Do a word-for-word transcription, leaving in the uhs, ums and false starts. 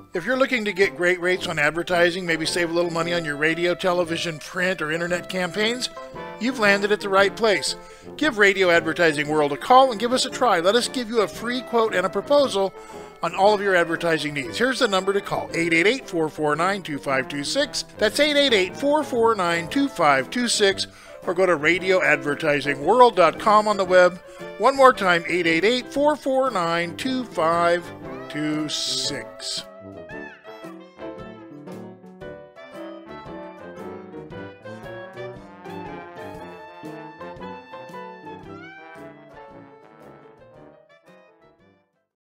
If you're looking to get great rates on advertising, maybe save a little money on your radio, television, print, or internet campaigns, you've landed at the right place. Give Radio Advertising World a call and give us a try. Let us give you a free quote and a proposal on all of your advertising needs. Here's the number to call, eight eight eight, four four nine, two five two six. That's eight eight eight, four four nine, two five two six. Or go to radio advertising world dot com on the web. One more time, eight eight eight, four four nine, two five two six.